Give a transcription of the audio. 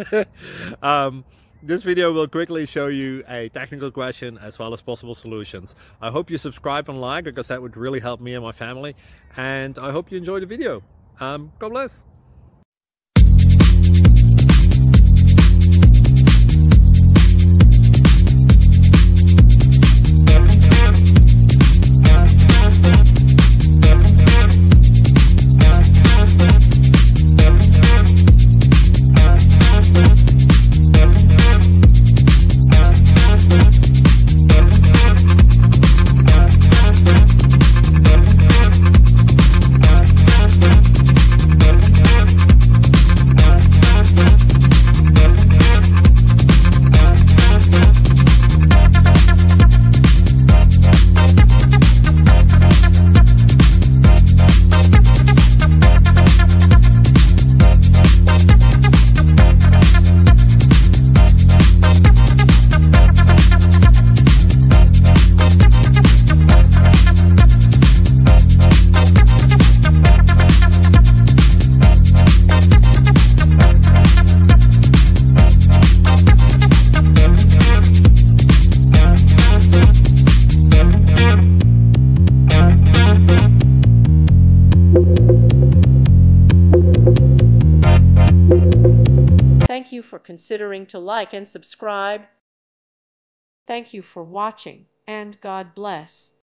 This video will quickly show you a technical question as well as possible solutions. I hope you subscribe and like, because that would really help me and my family. And I hope you enjoy the video. God bless. Thank you for considering to like and subscribe. Thank you for watching, and God bless.